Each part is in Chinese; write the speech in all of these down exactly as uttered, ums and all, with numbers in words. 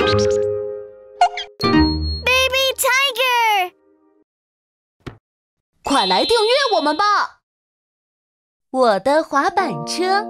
Baby Tiger， 快来订阅我们吧！我的滑板车。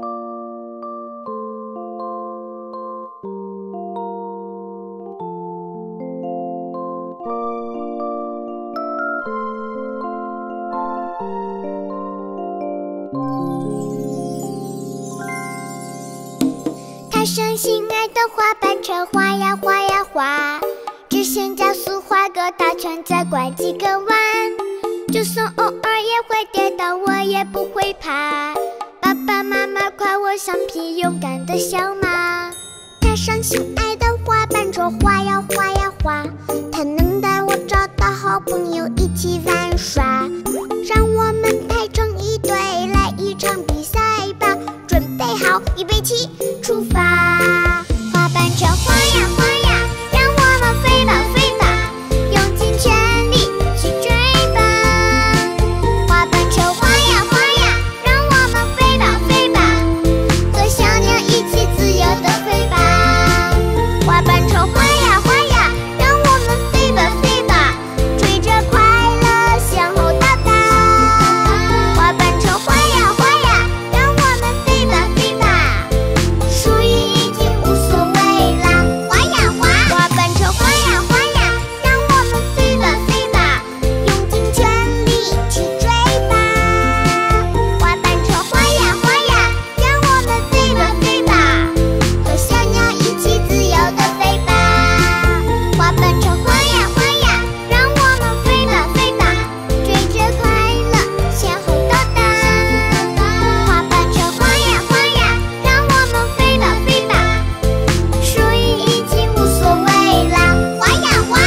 踏上心爱的滑板车，滑呀滑呀滑，直线加速滑个大圈，再拐几个弯。就算偶尔也会跌倒，我也不会怕。爸爸妈妈夸我像匹勇敢的小马。踏上心爱的滑板车，滑呀滑呀滑，它能带我找到好朋友一起玩耍。让我们排成一队，来一场比赛吧！准备好，预备起，出发！滑板车滑呀滑呀，让我们飞吧飞吧，用尽全力去追吧！滑板车滑呀滑呀，让我们飞吧飞吧，和小鸟一起自由地飞吧！滑板车滑呀滑呀，让我们飞吧飞吧，追着快乐向后到达！滑板车滑呀滑呀，让我们飞吧飞吧，输赢已经无所谓啦！滑呀滑，滑板车滑呀滑呀，让我们飞吧飞吧，用尽全力去追吧！滑板车滑呀滑呀，让我们飞吧飞吧，和小鸟一起自由地飞吧！滑板车滑呀滑呀，让我们飞吧飞吧，追着快乐向后到达！滑板车滑呀滑呀，让我们飞吧飞吧，输赢已经无所谓啦！滑呀滑。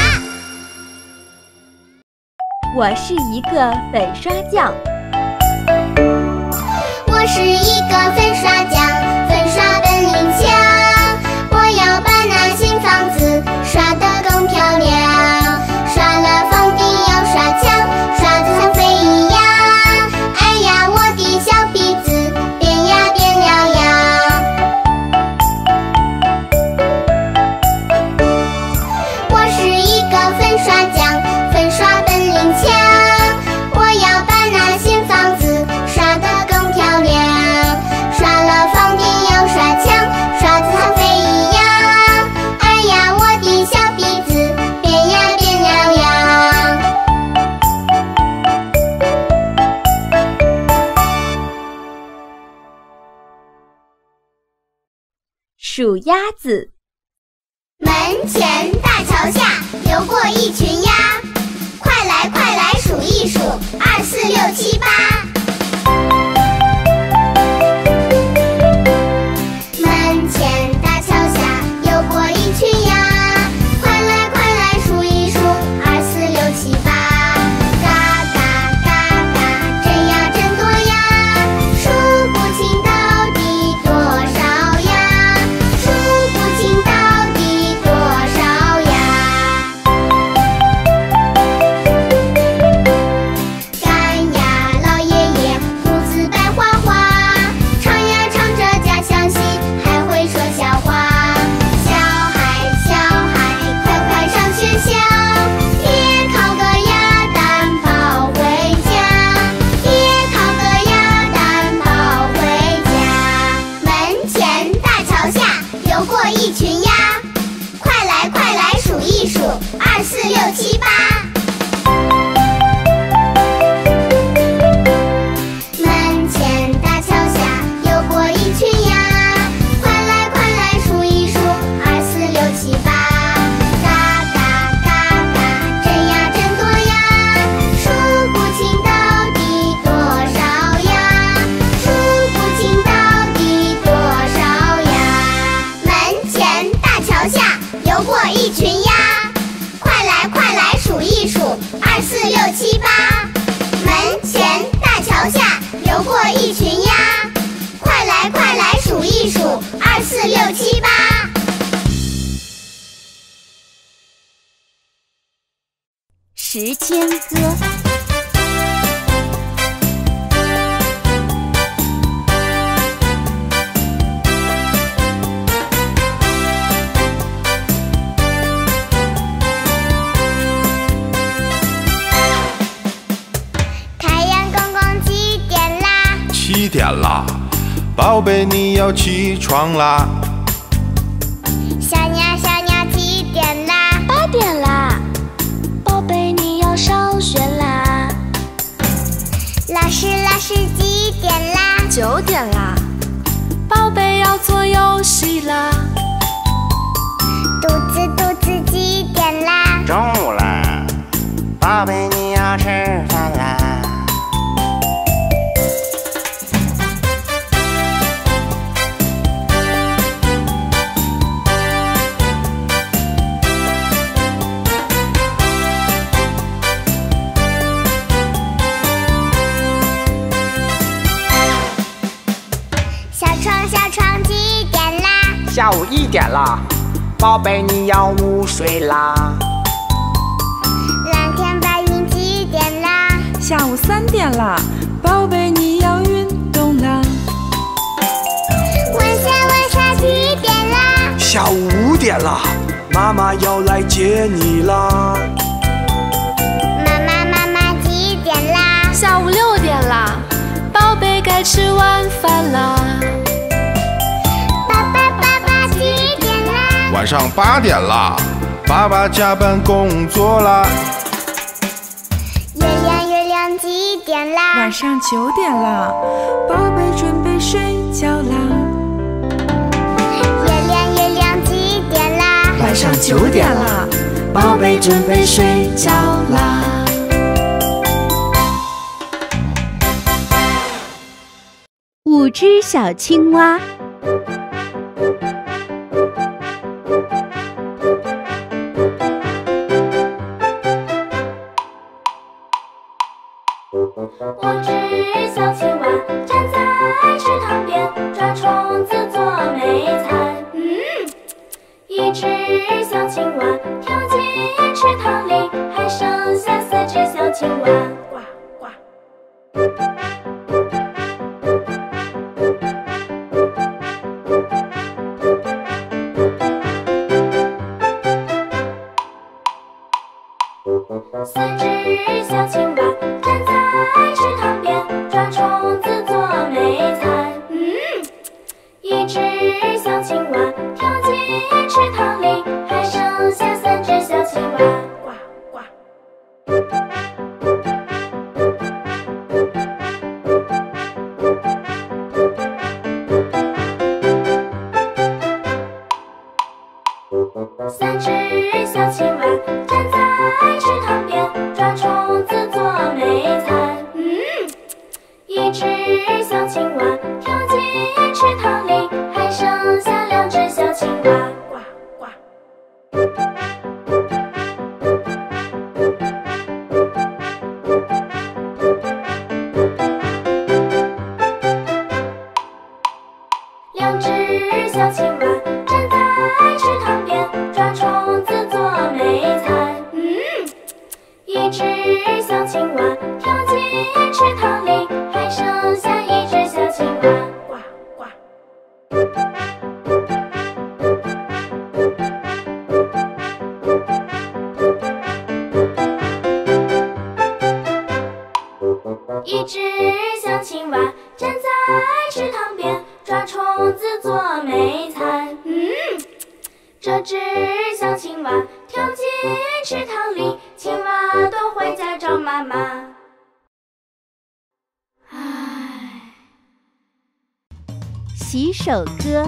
我是一个粉刷匠， 我是一个粉刷匠，粉刷本领强，我要把那新房子刷得更漂亮，刷了房顶要刷墙，刷得像飞一样。哎呀，我的小鼻子变呀变了样。我是一个粉刷匠，粉刷本领强，我要把那新房子刷得更漂亮，刷了房顶要刷墙，刷得像飞一样。哎呀，我的小鼻子变呀变了样。 数鸭子。 门前大桥下游过一群鸭，快来快来数一数，二四六七八。门前大桥下游过一群鸭，快来快来数一数，二四六七八。嘎嘎嘎嘎，真呀真多呀，数不清到底多少呀，数不清到底多少呀。干呀老爷爷，胡子白花花，唱呀唱着家乡戏，还会说笑话。小孩小孩，快快上学校，别烤个鸭蛋跑回家，别烤个鸭蛋跑回家。门前大桥下游过一群鸭，快来快来数一数，二四六七八。门前大桥下游过一群鸭，快来快来数一数，二四六七八。嘎嘎嘎嘎，真呀真多呀，数不清到底多少呀，数不清到底多少呀。门前大桥下游过一群鸭，快来快来数一数，二四六七八。门前大桥下游过一群鸭，快来快来数一数，二四六七八。 时间歌。 。 宝贝你要起床啦。 小鸟小鸟几点啦？ 八点啦，宝贝你要上学啦。 老师老师几点啦？ 九点啦，宝贝要做游戏啦。 肚子肚子几点啦？ 中午啦，宝贝你要吃饭啦。 小床小床几点啦？ 下午一点啦，宝贝你要午睡啦。 蓝天白云几点啦？ 下午三点啦，宝贝你要运动啦。 晚霞晚霞几点啦？ 下午五点啦，妈妈要来接你啦。 妈妈妈妈几点啦？ 下午六点啦，宝贝该吃晚饭啦。 爸爸爸爸几点啦？ 晚上八点啦，爸爸加班工作啦。 月亮月亮几点啦？ 晚上九点啦，宝贝准备睡觉啦。 月亮月亮几点啦？ 晚上九点啦，宝贝准备睡觉啦。 五只小青蛙。 五只小青蛙站在池塘边，抓虫子做美餐。嗯，一只小青蛙跳进池塘里，还剩下四只小青蛙。呱呱。四只小青蛙站在池塘边，抓虫子做美餐。嗯，一只小青蛙跳进池塘里，还剩下三只小青蛙。呱呱。三只小青蛙站在池塘边，抓虫子做美餐。嗯，一只小青蛙跳进池塘里，还剩下两只小青蛙。呱呱。两只小青蛙站在池塘边，抓虫子做美餐。嗯，一只小青蛙跳进池塘里，还剩下一只小青蛙。呱呱。一只小青蛙站在池塘边，抓虫子做美餐。嗯，这只小青蛙跳进池塘里，青蛙都回家找妈妈。唉， 洗手歌。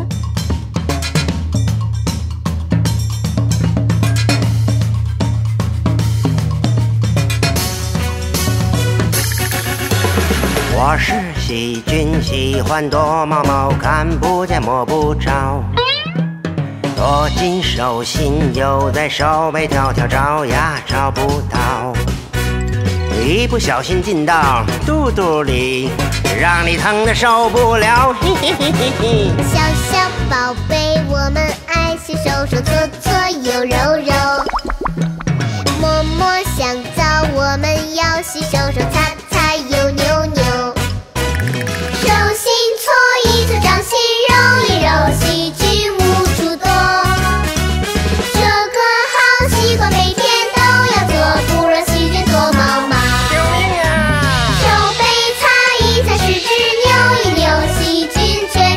我是细菌，喜欢躲猫猫，看不见摸不着。躲进手心，又在手背跳跳，找呀找不到。一不小心进到肚肚里，让你疼得受不了。嘿嘿嘿嘿嘿。 小小宝贝，我们爱洗手手，搓搓又揉揉，摸摸香皂，我们要洗手手，擦擦又扭扭。手心搓一搓，掌心揉一揉，细菌无处躲。这个好习惯每天都要做，不让细菌躲猫猫。 救命啊！ 手背擦一擦，食指扭一扭，细菌全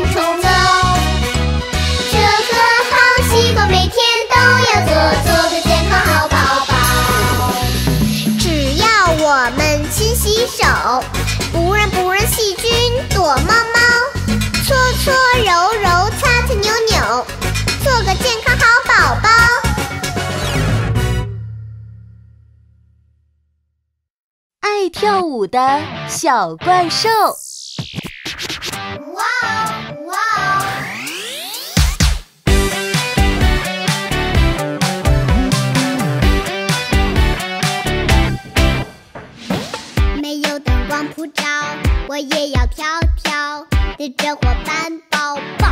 我每天都要做做个健康好宝宝。只要我们勤洗手，不让不让细菌躲猫猫，搓搓揉揉擦擦扭扭，做个健康好宝宝。 爱跳舞的小怪兽。 哇哦哇哦！没有灯光普照，我也要跳跳，对着伙伴抱抱。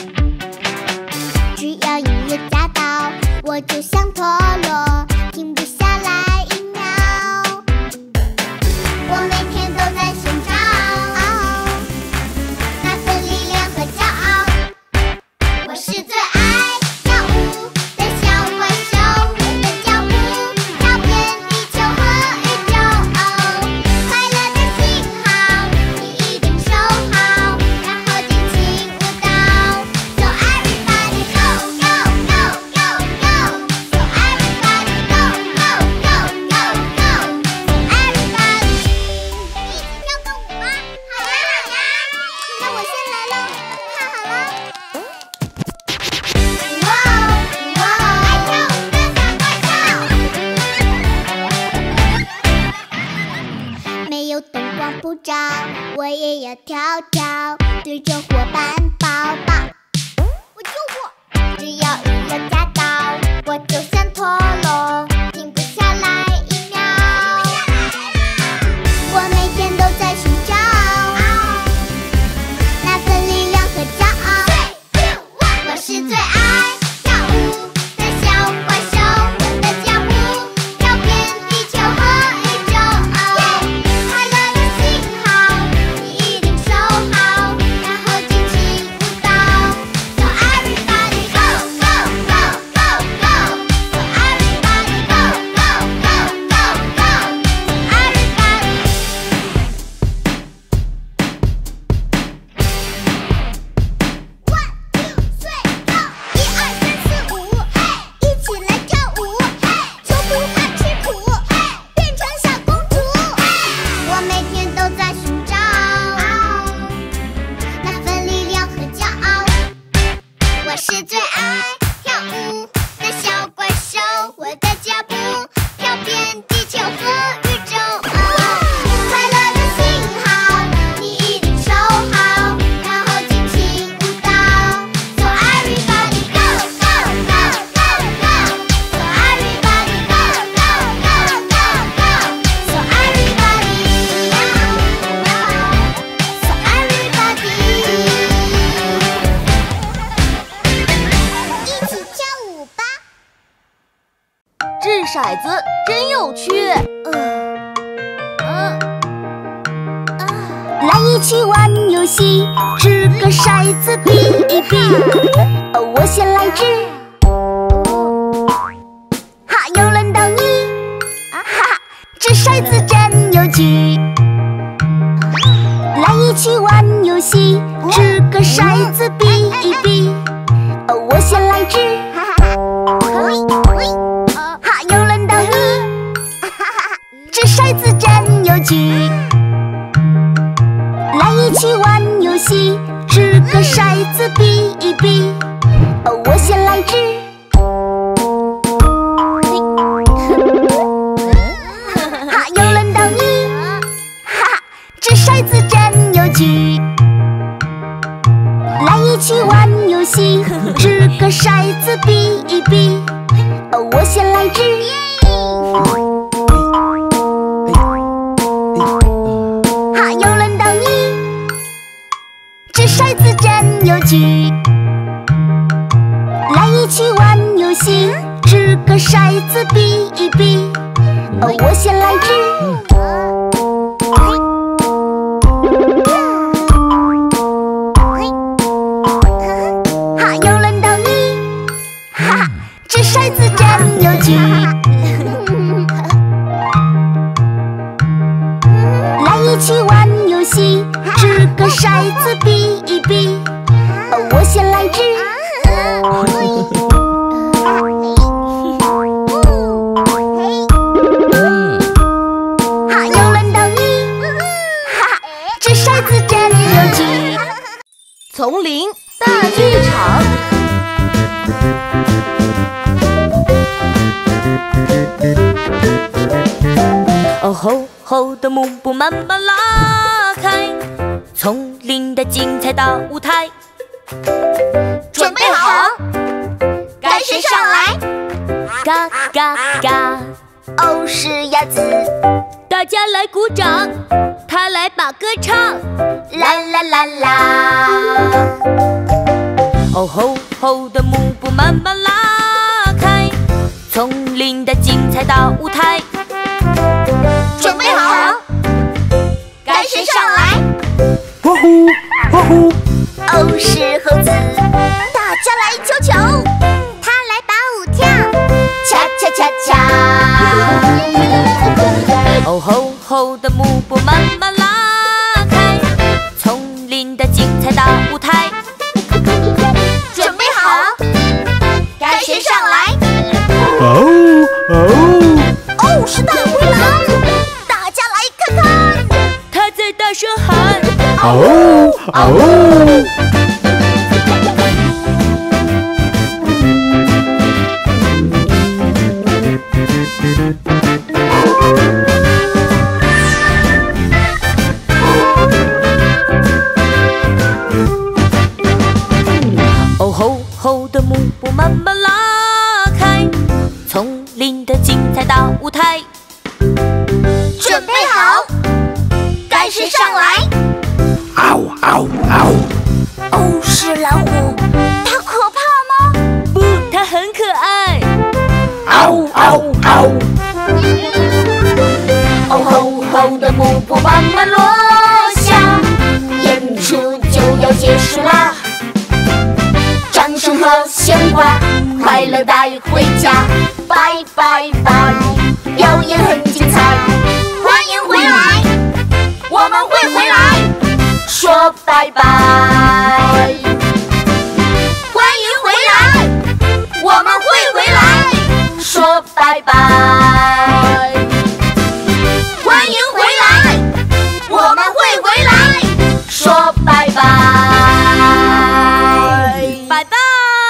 只要音乐加到，我就像陀螺，停不下来一秒。我每天都在寻找那份力量和骄傲。我是最爱跳舞的小怪兽，我的脚步跳遍地球和宇宙。快乐的信号你一定收好，然后尽情舞蹈。So everybody go go go go go. So everybody go go go go go. So everybody 一起跳个舞吧！好呀好呀，那我先来喽，看好了。哇哦哇哦，爱跳舞的小怪兽。没有灯光普照，我也要跳跳，对着伙伴抱抱。我救我！只要音乐加到，我就像陀螺，停不下来一秒。我每天都在寻找那份力量和骄傲。我是最爱跳舞的小怪兽，我的脚步跳遍地球和宇宙。快乐的信号你一定收好，然后尽情舞蹈。So everybody go go go go go. So everybody go go go go go. So everybody。One two three go， 一二三四五，一起来跳舞，就不怕吃苦，变成小公主。我每天都在寻找那份力量和骄傲。我是最爱跳舞的小怪兽，我的脚步跳遍地球和宇宙。快乐的信号你一定收好，然后尽情舞蹈。So everybody go go go go go. So everybody go go go go go. So everybody. So everybody. 一起跳舞吧。 掷骰子真有趣。 来一起玩游戏，掷个骰子比一比。哦，我先来掷，哈，又轮到你，哈哈，掷骰子真有趣。来一起玩游戏，掷个骰子比一比。哦，我先来掷，哈哈，又轮到你，掷骰子真有趣。来一起玩游戏，掷个骰子比一比。哦，我先来掷，哈，又轮到你，哈哈，掷骰子真有趣。来一起玩游戏，掷个骰子比一比。哦，我先来掷，哈，又轮到你，掷骰子真有趣。来一起玩游戏，掷个骰子比一比。哦，我先来掷，哈，又轮到你，哈哈，掷骰子真有趣。来一起玩游戏，掷个骰子比一比。哦，我先来掷， 的幕布慢慢拉开，丛林的精彩大舞台。 准备好，该谁上来？ 嘎嘎嘎， 哦，是鸭子。 大家来鼓掌，他来把歌唱。 啦啦啦啦。 哦吼吼的幕布慢慢拉开，丛林的精彩大舞台。 准备好，该谁上来？ 呼呼呼呼， 哦，是猴子。大家来瞧瞧， 他来把舞跳， 恰恰恰恰。 哦吼吼的幕布慢慢拉开，丛林的精彩大舞台。 准备好，该谁上来？ 哦哦， 哦，是大灰狼！大家来看看， 他在大声喊。 哦哦。 哦吼吼的幕布慢慢拉开，丛林的精彩大舞台。 准备好，该谁上来？ 嗷嗷嗷！ 哦，是老虎，它可怕吗？ 不，它很可爱。 嗷嗷嗷！ 哦吼吼的幕布慢慢落下，演出就要结束啦！掌声和鲜花，快乐带回家，拜拜拜！表演很精彩，欢迎回来，我们会回来，说拜拜。欢迎回来，我们会回来，说拜拜。欢迎回来，我们会回来，说拜拜。 拜拜。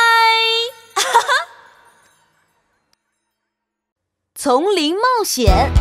丛林冒险。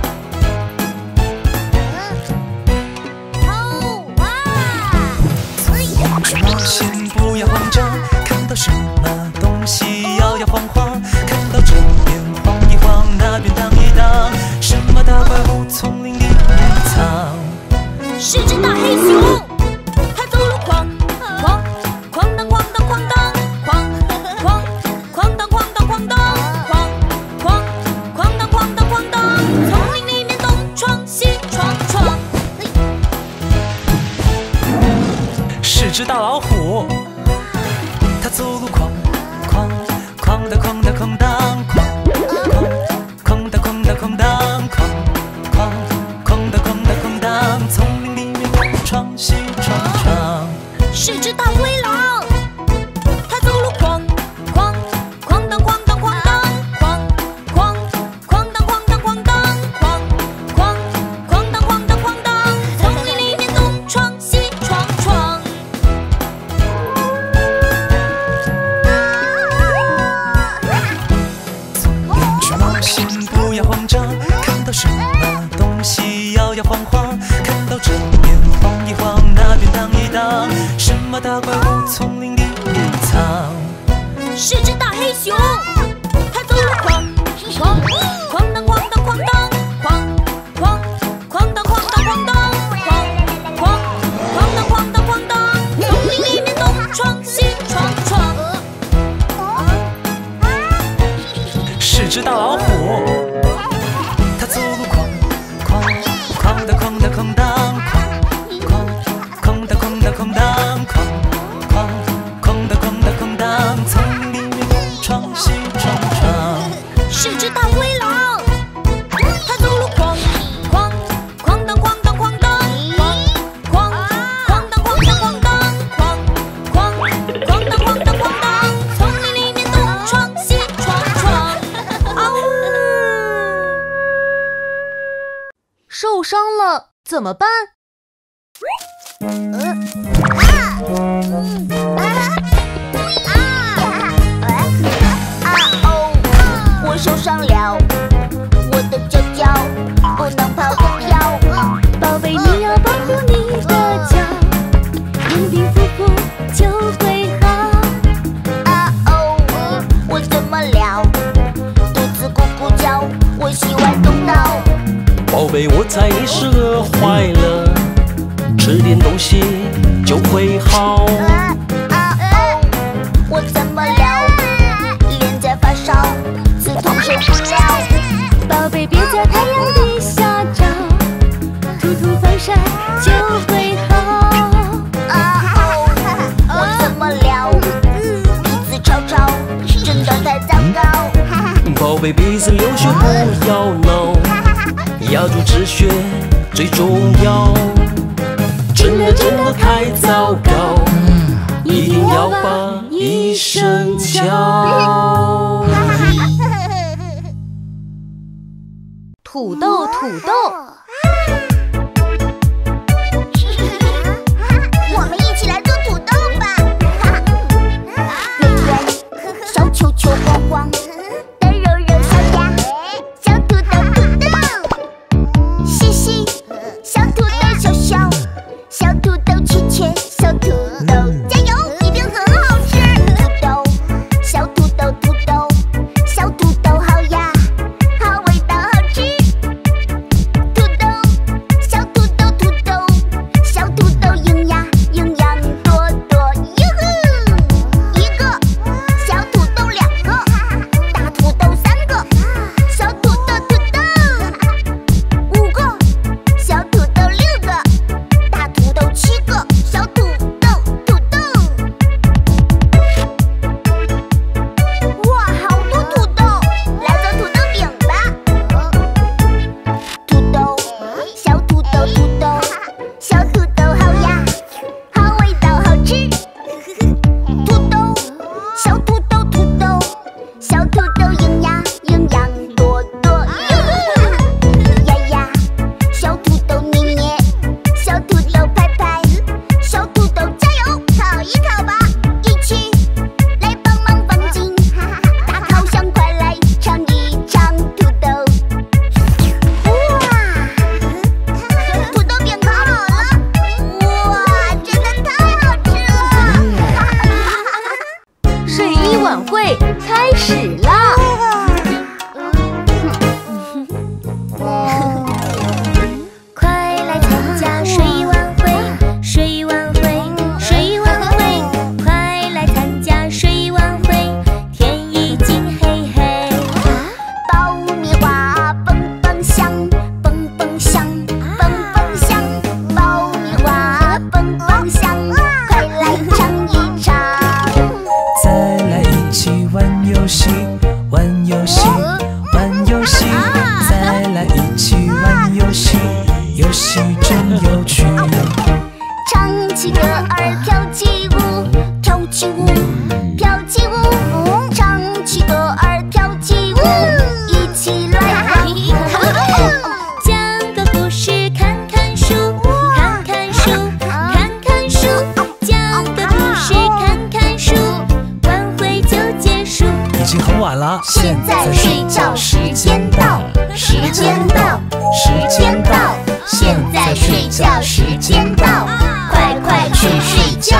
去冒险不要慌张，看到什么东西摇摇晃晃，看到这边晃一晃，那边荡一荡，什么大怪物丛林里面藏？ 是只大黑熊，它走路哐哐哐当哐当哐当哐哐哐当哐当哐当哐哐哐当哐当哐当，丛林里面东闯西闯闯。 是只大老虎，它走路哐哐哐当哐当哐当哐哐哐当哐当哐当哐哐哐当哐当哐当，丛林里面东闯西闯闯。 是只大灰狼，它走路哐哐哐当哐当哐当哐哐哐当哐当哐当哐哐哐当哐当哐当，丛林里面东闯西闯闯。 去冒险不要慌张，看到什么东西摇摇晃晃，看到这边晃一晃，那边荡一荡，什么大怪物丛林里面藏？ 是只大黑熊，它走路哐哐哐当哐当哐当哐哐哐当哐当哐当哐哐哐当哐当哐当，丛林里面东闯西闯闯。 是只大老虎，它走路哐哐哐当哐当哐当哐哐哐当哐当哐当哐哐哐当哐当哐当，丛林里面东闯西闯闯。 是只大灰狼，它走路哐哐哐当哐当哐当哐哐哐当哐当哐当哐哐哐当哐当哐当，丛林里面东闯西闯闯。 受伤了怎么办？ 我受伤了，我的脚脚不能跑得飘。 贝，我猜你是饿坏了，吃点东西就会好。 啊哦，我怎么了？脸在发烧，刺痛受不了。 宝贝，别在太阳底下照，涂涂防晒就会好。 啊哦，我怎么了？鼻子吵吵，真的太糟糕。 宝贝，鼻子流血不要闹，压住止血最重要。真的真的太糟糕，一定要把医生叫。 土豆，土豆。 我们一起来做土豆吧。圆圆，小球球晃晃，的肉肉小鸭，小土豆土豆，细细小土豆小小，小土豆切切小土豆，加油，一定很好吃。土豆，小土豆土豆，小土豆好呀，好味道好吃。土豆，小土豆土豆，小土豆营养营养多多，哟呵！一个小土豆两个，大土豆三个，小土豆土豆五个，小土豆六个，大土豆七个，小土豆土豆。哇，好多土豆，来做土豆饼吧。土豆，小土豆土豆，小土豆好呀，好味道好吃。土豆，小土豆土豆，小土豆营养营养多多，哟呵！呀呀，小土豆捏捏，小土豆拍拍，小土豆加油，烤一烤吧，一起来帮忙放进大烤箱，快来尝一尝土豆。哇，土豆饼烤好了，哇，真的太好吃了！ 睡衣晚会开始啦！ 快来参加睡衣晚会，睡衣晚会，睡衣晚会，快来参加睡衣晚会，天已经黑黑。爆米花蹦蹦响，蹦蹦响，蹦蹦响，爆米花蹦蹦响，快来尝一尝。 再来一起玩游戏，玩游戏，玩游戏，再来一起玩游戏，游戏真有趣。 唱起歌儿跳起舞，跳起舞，跳起舞，唱起歌儿跳起舞，一起来玩。讲个故事，看看书，看看书，看看书，讲个故事，看看书，晚会就结束。 已经很晚了， 现在睡觉时间到，时间到，时间到，现在睡觉时间到，快快去睡觉。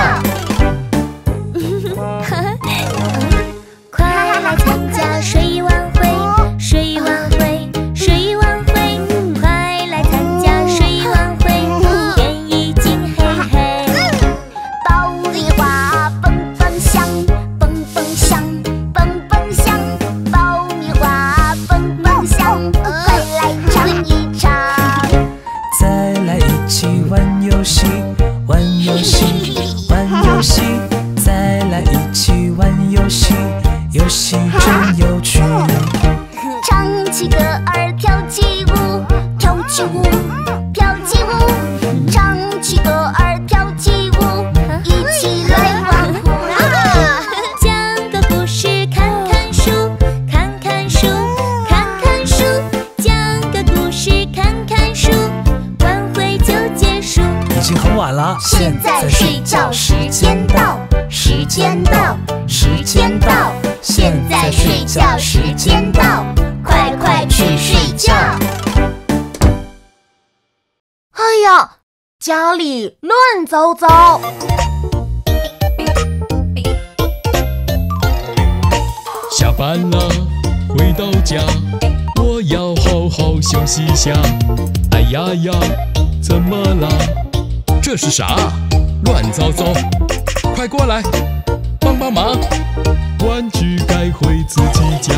快来参加睡衣晚会，睡衣晚会，睡衣晚会，快来参加睡衣晚会，天已经黑黑。爆米花蹦蹦响，蹦蹦响，蹦蹦响，爆米花蹦蹦响，快来尝一尝。 再来一起玩游戏，玩游戏，玩游戏，再来一起玩游戏，游戏真有趣。 唱起歌儿跳起舞，跳起舞，跳起舞，唱起歌儿跳起舞，一起来玩。讲个故事，看看书，看看书，看看书，讲个故事，看看书，晚会就结束。 已经很晚了， 现在睡觉时间到，时间到，时间到，现在睡觉时间到，快快去睡觉。 哎呀，家里乱糟糟。 下班了，回到家，我要好好休息下。爱哎呀呀，怎么啦？这是啥？乱糟糟！快过来，帮帮忙！玩具该回自己家。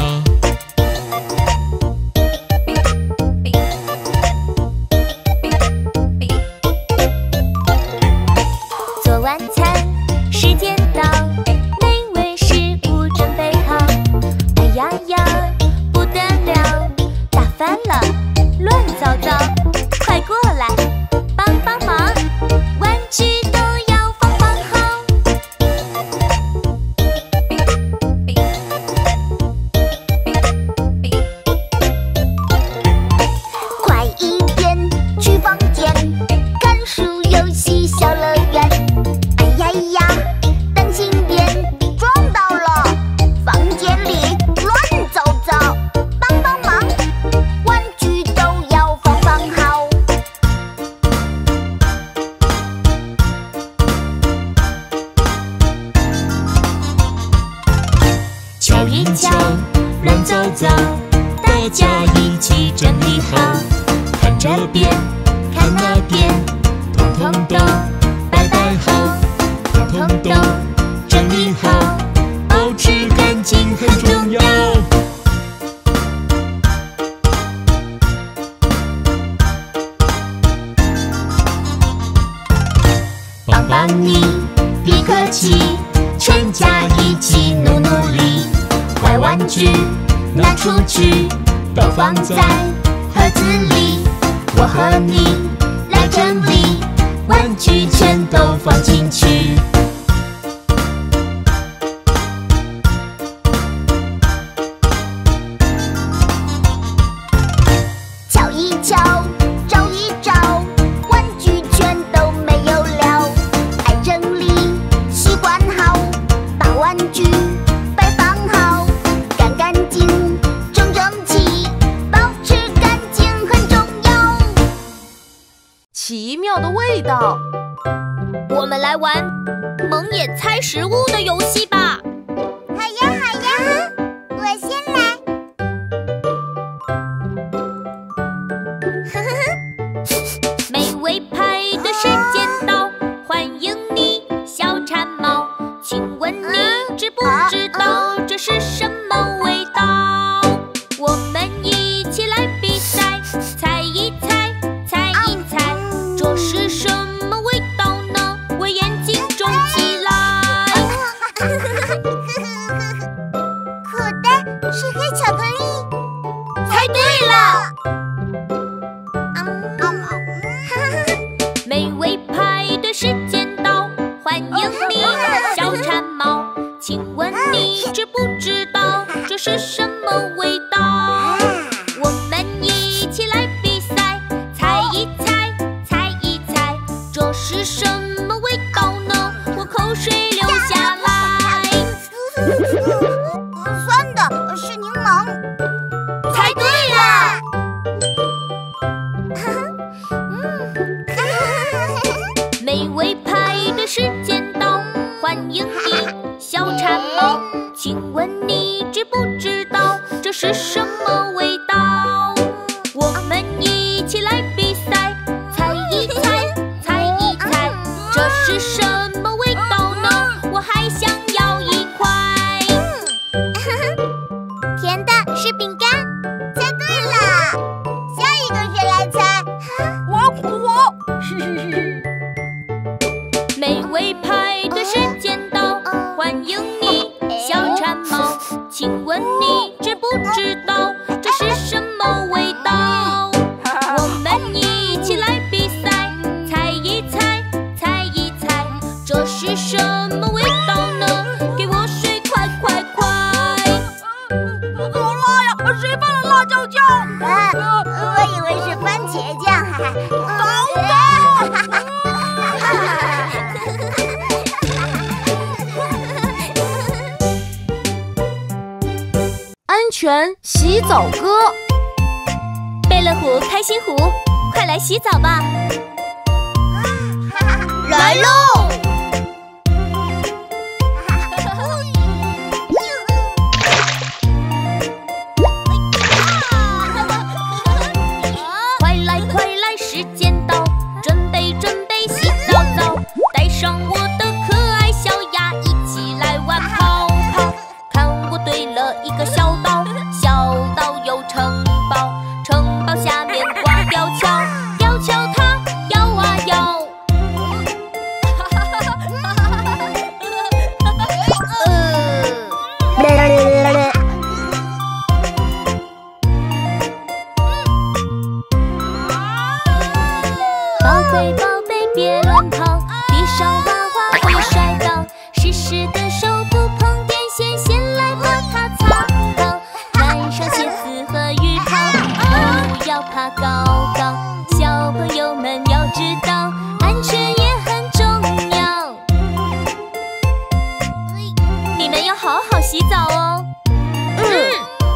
做晚餐，时间到，美味食物准备好。哎呀呀，不得了，打翻了，乱糟糟！快过来，帮帮忙，玩具都要放放好。快一点去房间，看书、游戏、小乐园。哎呀呀，当心点，撞到了，房间里乱糟糟，帮帮忙，玩具都要放放好。 瞧一瞧，乱糟糟，大家一起整理好。看这边，看那边，统统都摆摆好，统统都整理好，保持干净很重要。帮帮你，别客气，全家一起努努力。坏玩具拿出去，都放在盒子里。我和你来整理，玩具全都放进去。 瞧一瞧，找一找，玩具全都没有了。爱整理，习惯好，把玩具摆放好，干干净，整整齐，保持干净很重要。 奇妙的味道。 我们来玩蒙眼猜食物的游戏吧。 好呀好呀，我先来。 美味派对时间到，欢迎你，小馋猫。请问你知不知道这是什么味道？我们一起来比赛，猜一猜，猜一猜，这是什么味道呢？我眼睛肿起来。 口袋是黑巧克力。 猜对了。美味派对时间到，欢迎你，小馋猫。请问你知不知道这是什么味道？我们一起来比赛，猜一猜，猜一猜，这是什么味道呢？我口水流下来。 酸的是柠檬。 猜对了。美味派对时间到，欢迎你，小馋猫。请问你知不知道这是什么味道？我们一起来比赛，猜一猜，猜一猜，这是什么味道呢？我还想要一块。 甜的是饼干。猜对了。下一个谁来猜？ 我我。美味派对时间到，欢迎你，小馋猫。请问你知不知道这是什么味道？我们一起来比赛，猜一猜，猜一猜，这是什么味道呢？给我水快快快！好辣呀！谁放了辣椒酱？ 啊，我以为是番茄酱。 好的。 安全洗澡歌。 贝乐虎、开心虎，快来洗澡吧！来喽！快来快来！ 要爬高高。小朋友们要知道，安全也很重要。你们要好好洗澡哦。嗯。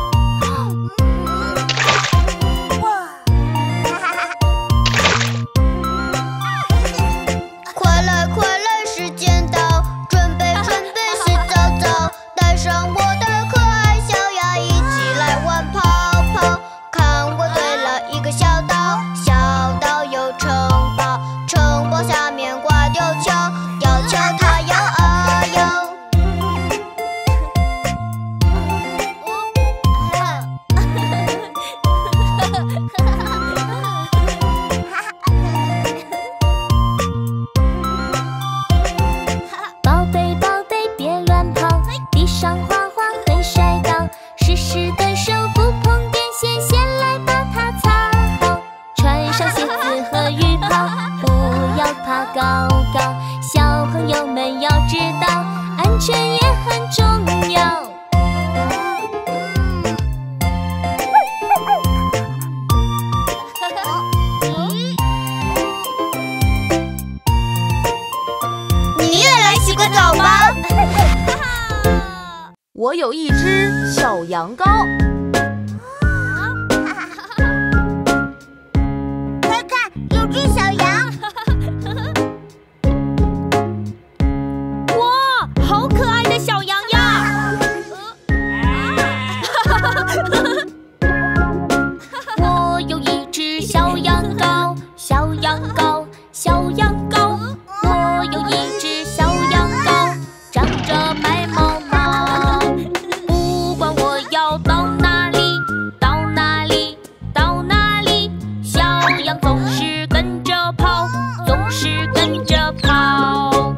快来快来，时间到，准备准备洗澡澡，带上我的可爱小鸭，一起来玩泡泡。看我堆了一个小岛，小岛有城堡，城堡下面挂吊桥，吊桥它摇啊摇。 宝贝宝贝别乱跑，地上滑滑会摔倒，湿湿的手不碰电线，先来把它擦好。穿上鞋子和雨袍，不要爬高高。小朋友们要知道，安全也很重要。 你也来洗个澡吧。 我有一只小羊羔， 快看，有只小羊。 哇，好可爱的小羊呀！我有一只小羊羔，小羊羔，小羊羔。我有一只小羊羔，长着白毛毛。不管我要到哪里，到哪里，到哪里，小羊总是跟着跑，总是跟着跑。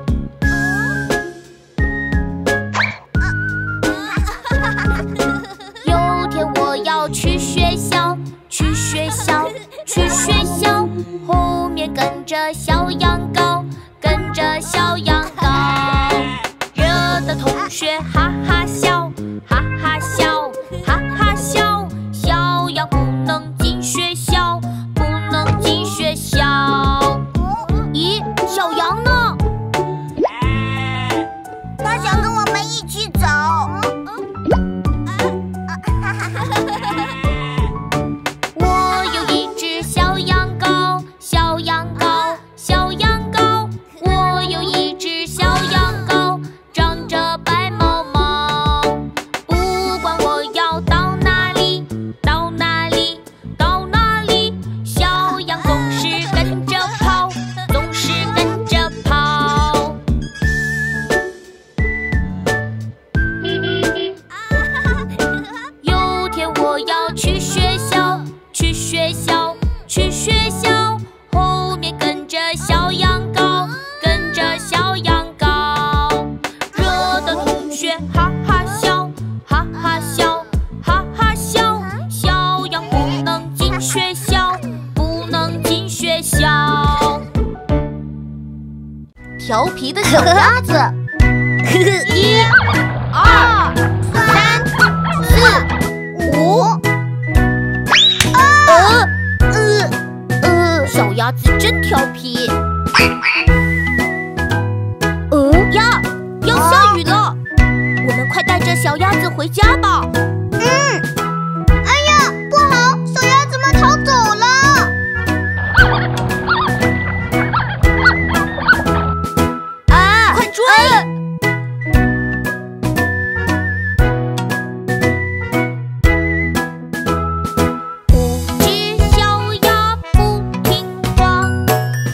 有天我要去学校，去学校，去学校，后面跟着小羊羔，跟着小羊羔，惹得同学哈哈笑，哈哈笑，哈哈笑。小羊不能进学校，不能进学校。咦，小羊呢？ 他想跟我们一起走。 我有一只小羊羔，小羊羔，小羊羔。我有一只小羊羔，长着白毛毛。不管我要到哪里，到哪里，到哪里，小羊总是跟着跑，总是跟着跑。有天我要去学校，去学校，去学校，后面跟着小羊羔，跟着小羊羔，惹得同学哈哈笑，哈哈笑，哈哈笑。小羊不能进学校，不能进学校。 调皮的小鸭子， 一、二、 三、四、五。 呃呃呃，小鸭子真调皮。呃呀，要下雨了，我们快带着小鸭子回家吧。 嗯。哎呀，不好，小鸭子们逃走了。 啊，快追！五只小鸭不听话，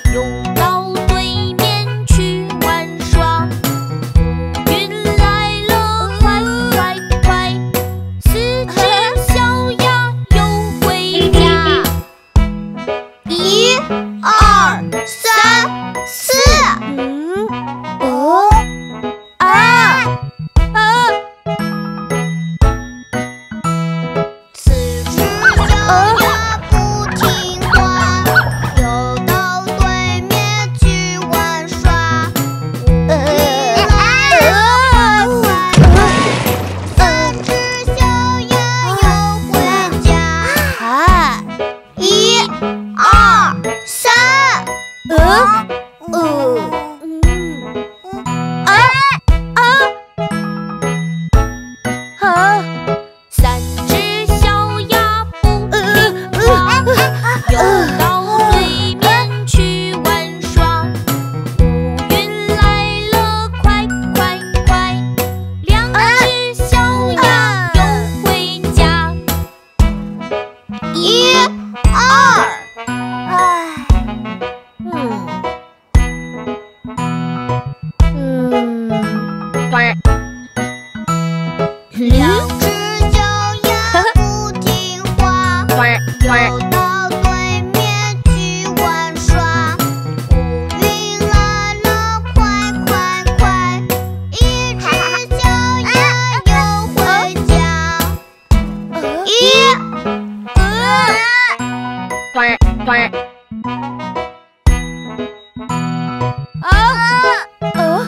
啊呃，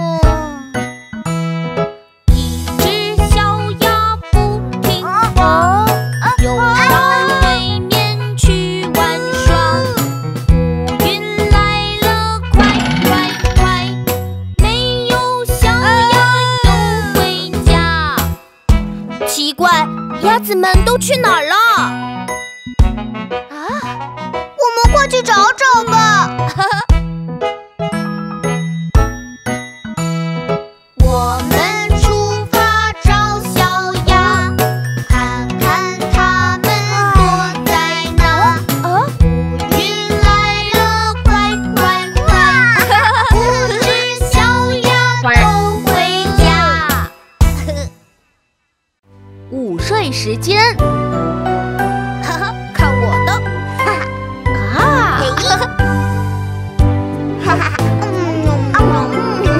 一只小鸭不听话，又到对面去玩耍。乌云来了，快快快！没有小鸭又回家。奇怪，鸭子们都去哪儿了？ 啊，我们快去找找吧。我们出发找小鸭，看看它们躲在哪。乌云来了，快快快！五只小鸭都回家。 午睡时间。 哈哈，看我的！哈哈啊！嘿，哈哈，嗯嗯嗯。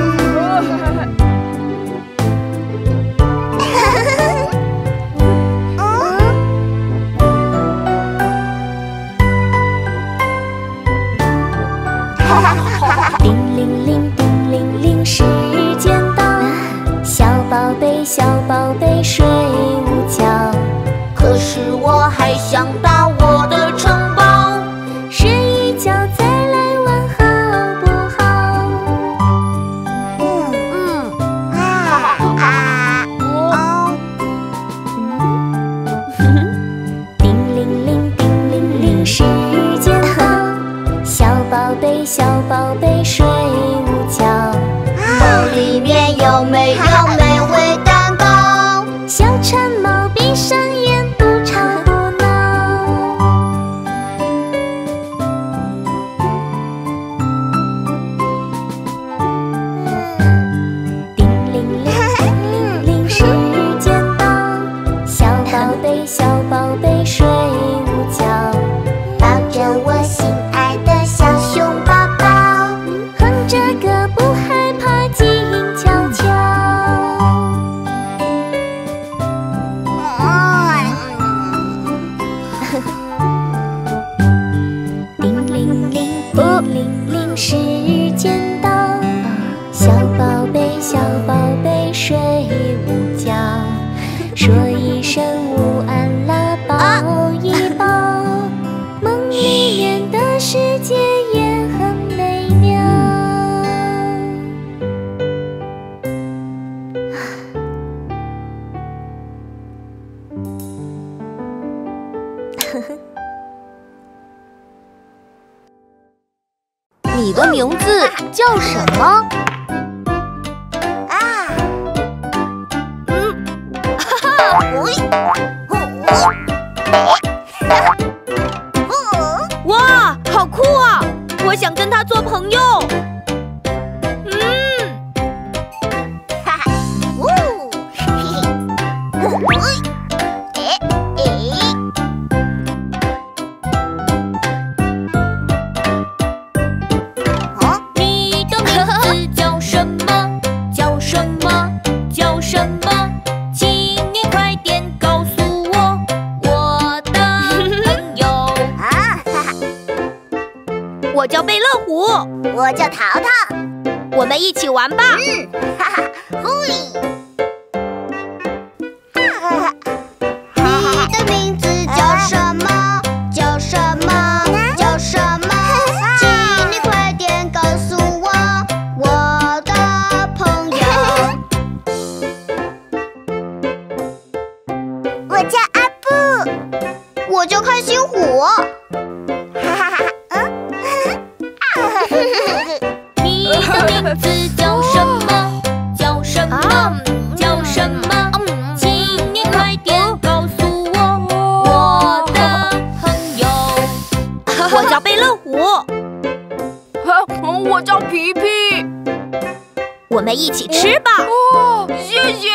叮铃铃，叮铃铃，时间到，小宝贝，小宝贝，睡午觉。 可是我还想到我的城堡， 睡一觉再来玩好不好？ 嗯嗯啊啊哦！ 叮铃铃，叮铃铃，时间到，小宝贝，小宝贝，睡午觉。 包里面有没有美味蛋糕？ 小馋猫闭上眼，不吵不闹。叮铃铃，叮铃铃，时间到，小宝贝，小宝贝，睡午觉。 抱着我心爱的小熊宝宝， 哼着歌不害怕，静悄悄。叮铃铃，叮铃铃，时间到，小宝贝，小宝贝，睡午觉。说一声午安啦，抱一抱，梦里面的世界也很美妙。 你的名字叫什么？ 啊，嗯，哈哈， 哇，好酷啊！我想跟他做朋友。嗯， 哈哈，呜，嘿嘿，哎哎。 你的名字叫什么？叫什么？叫什么？请你快点告诉我，我的朋友。 啊，哈哈， 我叫贝乐虎， 我叫淘淘。 我们一起玩吧。 嗯，哈哈，嘿。哈哈，你的名字叫什么？叫什么？叫什么？请你快点告诉我，我的朋友。我叫阿布，我叫开心虎。哈哈哈，嗯， 你的名字叫什么？叫什么？叫什么？请你快点告诉我，我的朋友。我叫贝乐虎， 我叫皮皮。 我们一起吃吧。 哦，谢谢。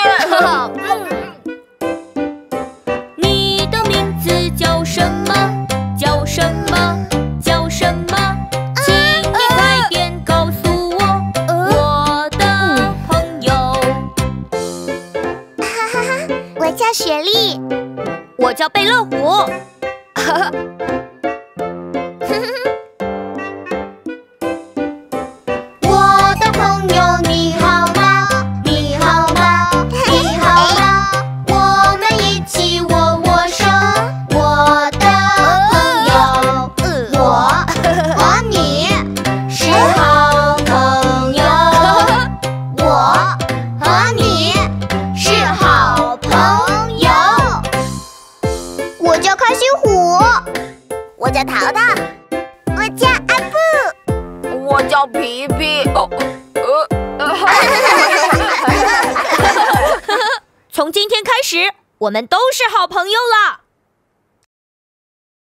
你的名字叫什么？叫什么？叫什么？请你快点告诉我，我的朋友。 哈哈哈，我叫雪莉。 我叫贝乐虎。 开心虎。我叫淘淘。我叫阿布。 我叫皮皮。哦，呃， 从今天开始，我们都是好朋友了。